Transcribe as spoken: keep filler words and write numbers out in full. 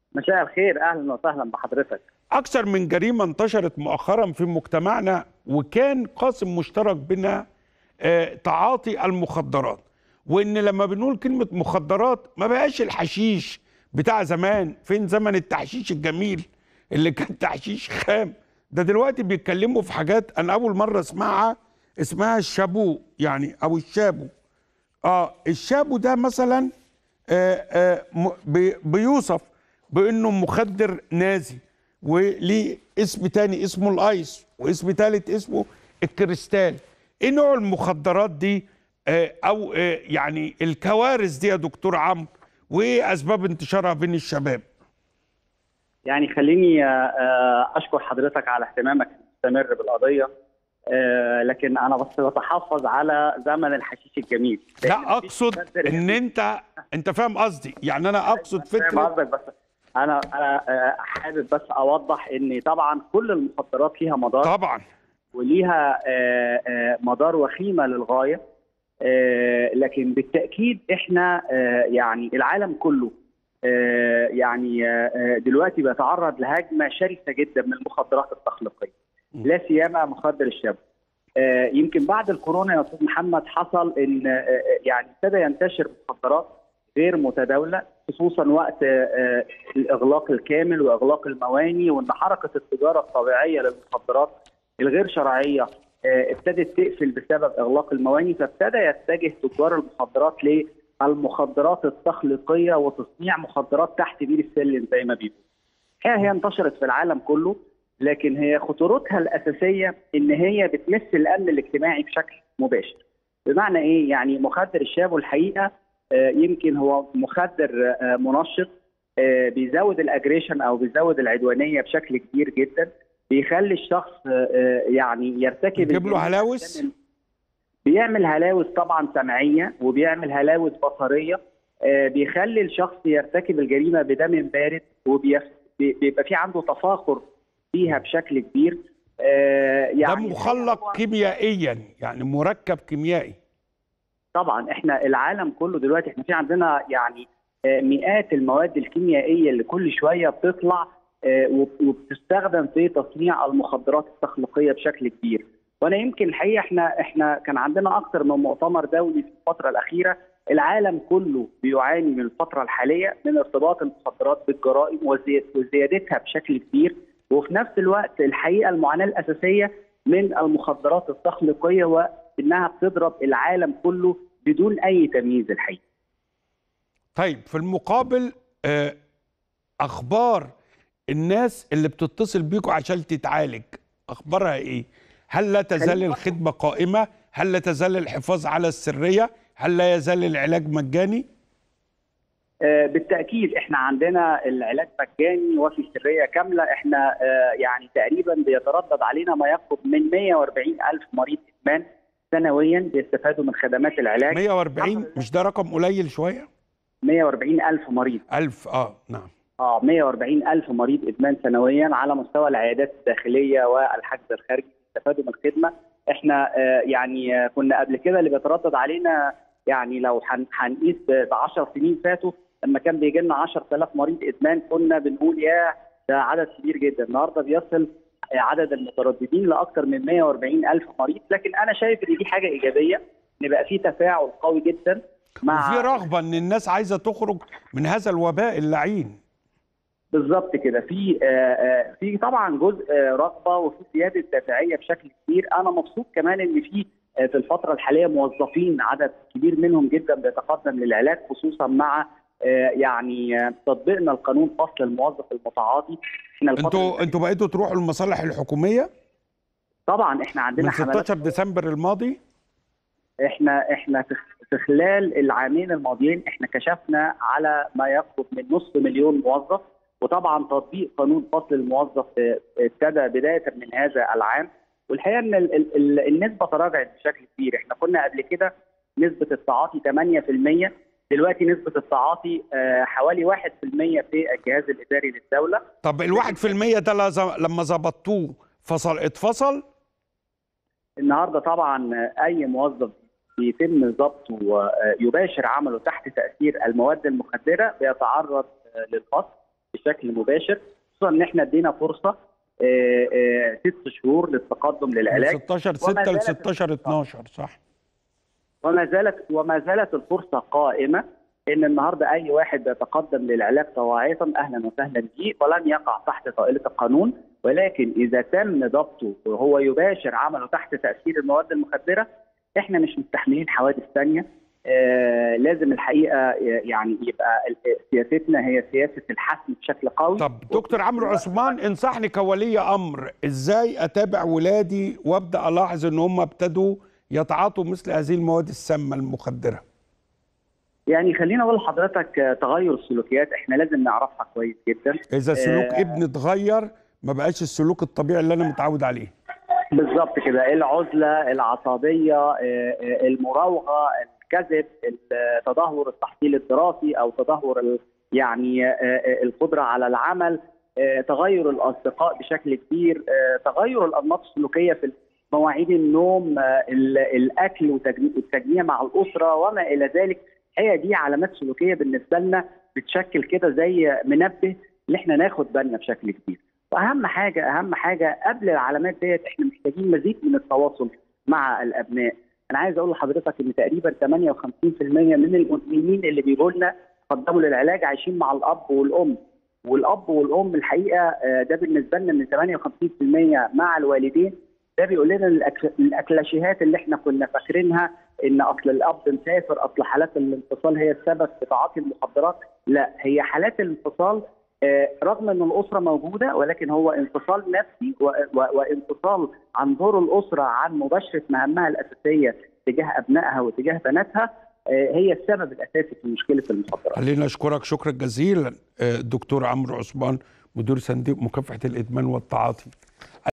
مساء الخير، اهلا وسهلا بحضرتك. أكثر من جريمة انتشرت مؤخرا في مجتمعنا وكان قاسم مشترك بينها آه، تعاطي المخدرات. وإن لما بنقول كلمة مخدرات ما بقاش الحشيش بتاع زمان، فين زمن التحشيش الجميل اللي كان تحشيش خام. ده دلوقتي بيتكلموا في حاجات أنا أول مرة أسمعها، اسمها الشابو يعني أو الشابو. اه الشابو ده مثلا آه آه م- بي- بيوصف بانه مخدر نازي، وليه اسم تاني اسمه الايس، واسم تالت اسمه الكريستال. ايه نوع المخدرات دي؟ آه او آه يعني الكوارث دي يا دكتور عمرو، وايه اسباب انتشارها بين الشباب؟ يعني خليني آه، آه، اشكر حضرتك على اهتمامك المستمر بالقضيه. آه، لكن انا بس بتحفظ على زمن الحشيش الجميل، لان لا مفيش اقصد مخدر ان جميل. انت انت فاهم قصدي، يعني انا اقصد فاهم فكره. قصدك، بس انا انا آه، حابب بس اوضح ان طبعا كل المخدرات ليها مدار، طبعا. وليها آه، آه، مدار وخيمه للغايه. آه، لكن بالتأكيد احنا آه، يعني العالم كله آه، يعني آه، آه، دلوقتي بيتعرض لهجمة شرسة جدا من المخدرات التخليقية، لا سيما مخدر الشباب. آه، يمكن بعد الكورونا يا استاذ محمد حصل ان آه، آه، يعني ابتدى ينتشر مخدرات غير متداولة، خصوصا وقت آه، آه، الإغلاق الكامل وإغلاق المواني، وان حركة التجارة الطبيعية للمخدرات الغير شرعية آه، ابتدت تقفل بسبب اغلاق المواني، فابتدى يتجه تجار المخدرات للمخدرات التخليقيه وتصنيع مخدرات تحت بير السلم زي ما بيقولوا. هي هي انتشرت في العالم كله، لكن هي خطورتها الاساسيه ان هي بتمس الامن الاجتماعي بشكل مباشر. بمعنى ايه؟ يعني مخدر الشابو الحقيقه آه، يمكن هو مخدر آه، منشط، آه، بيزود الاجريشن او بيزود العدوانيه بشكل كبير جدا، بيخلي الشخص آه، آه، يعني يرتكب بيجيب له الجريمة هلاوس. عشان- بيعمل هلاوس طبعا سمعيه، وبيعمل هلاوس بصريه، آه، بيخلي الشخص يرتكب الجريمه بدم بارد، وبيبقى في عنده تفاخر فيها بشكل كبير. آه، ده يعني الحقيقة مخلق هو كيميائيا، يعني مركب كيميائي. طبعا احنا العالم كله دلوقتي احنا في عندنا يعني آه، مئات المواد الكيميائيه اللي كل شويه بتطلع آه، وب- وبتستخدم في تصنيع المخدرات التخليقيه بشكل كبير. وانا يمكن الحقيقه احنا احنا كان عندنا اكثر من مؤتمر دولي في الفتره الاخيره. العالم كله بيعاني من الفتره الحاليه من ارتباط المخدرات بالجرائم وزي- وزيادتها بشكل كبير، وفي نفس الوقت الحقيقه المعاناه الاساسيه من المخدرات التخليقيه وانها بتضرب العالم كله بدون اي تمييز الحقيقه. طيب في المقابل آه، اخبار الناس اللي بتتصل بيكوا عشان تتعالج اخبارها ايه؟ هل لا تزال خليني برضه الخدمة قائمة؟ هل لا تزال الحفاظ على السرية؟ هل لا يزال العلاج مجاني؟ آه، بالتاكيد احنا عندنا العلاج مجاني وفي سريه كامله. احنا آه، يعني تقريبا بيتردد علينا ما يقرب من مئة وأربعين ألف مريض ادمان سنويا بيستفادوا من خدمات العلاج. مئة وأربعين؟ الحمد لله. مش ده رقم قليل شوية؟ مئة وأربعين ألف مريض. ألف، اه نعم. اه مئة وأربعين ألف مريض ادمان سنويا على مستوى العيادات الداخليه والحجز الخارجي بيستفادوا من الخدمه. احنا آه، يعني آه، كنا قبل كده اللي بيتردد علينا، يعني لو هن- هنقيس ب عشر سنين فاتوا لما كان بيجي لنا عشرة آلاف مريض ادمان كنا بنقول يا ده عدد كبير جدا. النهارده بيصل عدد المترددين لاكثر من مئة وأربعين ألف مريض. لكن انا شايف ان دي حاجه ايجابيه، ان بقى في تفاعل قوي جدا وفي مع رغبة ان الناس عايزة تخرج من هذا الوباء اللعين. بالظبط كده. في آه، آه، في طبعا جزء آه، رغبه وفي زياده دافعيه بشكل كبير. انا مبسوط كمان ان في آه، في الفتره الحاليه موظفين عدد كبير منهم جدا بيتقدم للعلاج، خصوصا مع آه، يعني آه، تطبيقنا القانون فصل الموظف المتعاطي. احنا الفتره اللي انتوا فاتت انتوا بقيتوا تروحوا المصالح الحكومية طبعا احنا عندنا من حملات. ستاشر ديسمبر الماضي؟ احنا احنا في في خلال العامين الماضيين احنا كشفنا على ما يقرب من نصف مليون موظف. وطبعا تطبيق قانون فصل الموظف اه، ابتدى بدايه من هذا العام. والحقيقه ان ال- ال- ال- النسبه تراجعت بشكل كبير. احنا كنا قبل كده نسبه التعاطي ثمانية في المئة، دلوقتي نسبه التعاطي اه، حوالي واحد في المئة في الجهاز الاداري للدوله. طب لكن الواحد في المية ده لز- لما ظبطوه فصل اتفصل؟ النهارده طبعا اي موظف بيتم ضبطه ويباشر عمله تحت تاثير المواد المخدره بيتعرض للفصل بشكل مباشر، خصوصا ان احنا ادينا فرصه آه، آه، ست شهور للتقدم للعلاج. من ستاشر ستة ل ستاشر اتناشر صح. وما زالت وما زالت الفرصه قائمه ان النهارده اي واحد بيتقدم للعلاج طواعية اهلا وسهلا به ولن يقع تحت طائله القانون، ولكن اذا تم ضبطه وهو يباشر عمله تحت تاثير المواد المخدره احنا مش مستحملين حوادث ثانيه. آه لازم الحقيقه يعني يبقى سياستنا هي سياسه الحسم بشكل قوي. طب دكتور عمرو عثمان، انصحني كولي امر ازاي اتابع ولادي وابدا الاحظ ان هم ابتدوا يتعاطوا مثل هذه المواد السامه المخدره؟ يعني خلينا اقول لحضرتك تغير السلوكيات احنا لازم نعرفها كويس جدا. اذا سلوك آه ابني اتغير ما بقاش السلوك الطبيعي اللي انا متعود عليه. بالظبط كده، العزله، العصبيه، المراوغه، الكذب، تدهور التحصيل الدراسي او تدهور يعني القدره على العمل، تغير الاصدقاء بشكل كبير، تغير الانماط السلوكيه في مواعيد النوم، الاكل والتجميع مع الاسره وما الى ذلك. هي دي علامات سلوكيه بالنسبه لنا بتشكل كده زي منبه اللي احنا ناخد بالنا بشكل كبير. واهم حاجه اهم حاجه قبل العلامات ديت احنا محتاجين مزيد من التواصل مع الابناء. انا عايز اقول لحضرتك ان تقريبا ثمانية وخمسين بالمئة من المدمنين اللي بيجوا لنا قدموا للعلاج عايشين مع الاب والام، والاب والام الحقيقه ده بالنسبه لنا من ثمانية وخمسين بالمئة مع الوالدين. ده بيقول لنا الاكلاشيهات اللي احنا كنا فاكرينها ان اصل الاب مسافر، اصل حالات الانفصال هي السبب في تعاطي المخدرات. لا، هي حالات الانفصال رغم ان الاسره موجوده ولكن هو انفصال نفسي وانفصال عن دور الاسره عن مباشره مهامها الاساسيه تجاه ابنائها وتجاه بناتها هي السبب الاساسي في مشكله المخدرات. خلينا اشكرك شكرا جزيلا دكتور عمرو عثمان، مدير صندوق مكافحه الادمان والتعاطي.